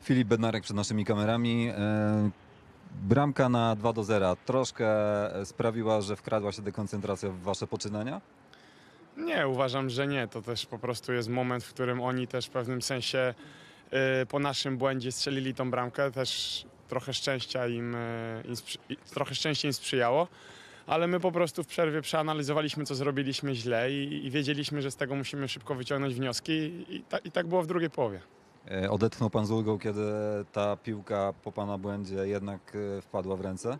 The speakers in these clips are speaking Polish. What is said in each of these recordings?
Filip Bednarek przed naszymi kamerami. Bramka na 2-0 troszkę sprawiła, że wkradła się dekoncentracja w wasze poczynania? Nie, uważam, że nie. To też po prostu jest moment, w którym oni też w pewnym sensie po naszym błędzie strzelili tą bramkę. Też trochę szczęścia trochę szczęście im sprzyjało. Ale my po prostu w przerwie przeanalizowaliśmy, co zrobiliśmy źle i wiedzieliśmy, że z tego musimy szybko wyciągnąć wnioski i tak było w drugiej połowie. Odetchnął pan z ulgą, kiedy ta piłka po pana błędzie jednak wpadła w ręce?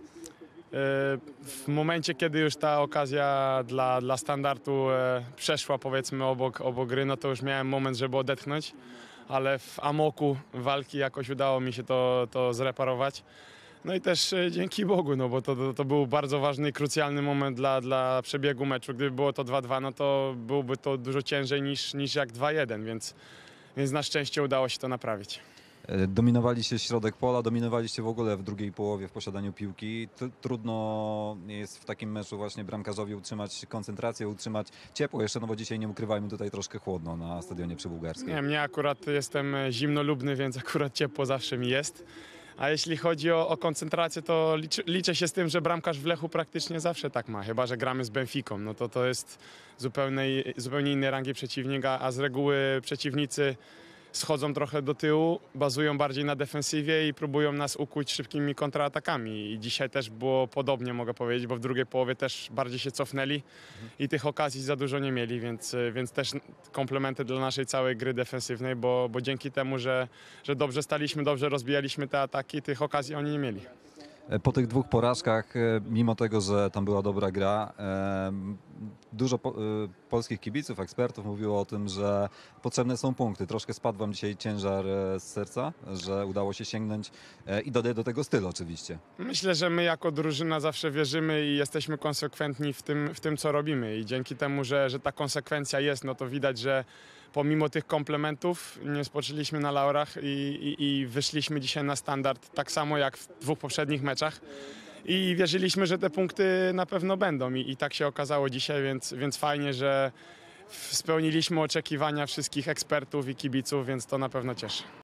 W momencie, kiedy już ta okazja dla standardu przeszła, powiedzmy, obok gry, no to już miałem moment, żeby odetchnąć, ale w amoku walki jakoś udało mi się to zreparować. No i też dzięki Bogu, no bo to był bardzo ważny i krucjalny moment dla przebiegu meczu. Gdyby było to 2-2, no to byłoby to dużo ciężej niż jak 2-1, więc na szczęście udało się to naprawić. Dominowaliście środek pola, dominowaliście w ogóle w drugiej połowie w posiadaniu piłki. Trudno jest w takim meczu właśnie bramkarzowi utrzymać koncentrację, utrzymać ciepło jeszcze, no bo dzisiaj nie ukrywajmy, tutaj troszkę chłodno na stadionie przybułgarskim. Nie, mnie akurat jestem zimnolubny, więc akurat ciepło zawsze mi jest. A jeśli chodzi o koncentrację, to liczę się z tym, że bramkarz w Lechu praktycznie zawsze tak ma, chyba że gramy z Benficą. No to jest zupełnie innej rangi przeciwnik, a z reguły przeciwnicy schodzą trochę do tyłu, bazują bardziej na defensywie i próbują nas ukuć szybkimi kontratakami. I dzisiaj też było podobnie, mogę powiedzieć, bo w drugiej połowie też bardziej się cofnęli i tych okazji za dużo nie mieli, więc też komplementy dla naszej całej gry defensywnej, bo dzięki temu, że dobrze staliśmy, dobrze rozbijaliśmy te ataki, tych okazji oni nie mieli. Po tych dwóch porażkach, mimo tego, że tam była dobra gra, dużo polskich kibiców, ekspertów mówiło o tym, że potrzebne są punkty. Troszkę spadł wam dzisiaj ciężar z serca, że udało się sięgnąć i dodaję do tego styl oczywiście. Myślę, że my jako drużyna zawsze wierzymy i jesteśmy konsekwentni w tym co robimy i dzięki temu, że ta konsekwencja jest, no to widać, że pomimo tych komplementów nie spoczęliśmy na laurach i wyszliśmy dzisiaj na standard tak samo jak w dwóch poprzednich meczach. I wierzyliśmy, że te punkty na pewno będą i tak się okazało dzisiaj, więc fajnie, że spełniliśmy oczekiwania wszystkich ekspertów i kibiców, więc to na pewno cieszy.